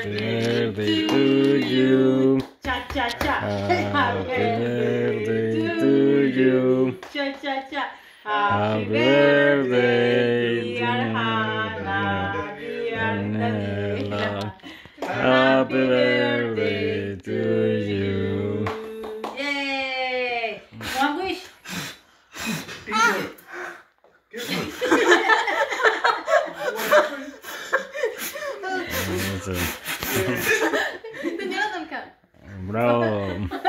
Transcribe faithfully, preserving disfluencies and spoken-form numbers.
birthday to you. Cha cha cha. Happy birthday to you. Cha cha cha. Happy birthday, dear Hana, dear Daniela. Happy birthday to you. Yay! One wish. Daniela tam kan. Bravo.